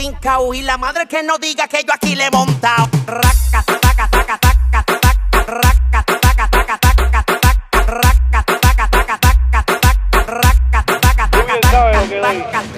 Pincao y la madre que no diga que yo aquí le he montado. Raca, taca, taca, taca, taca, raca, taca, taca, taca, taca, raca, taca, taca, taca, taca, raca, taca, taca, taca, taca.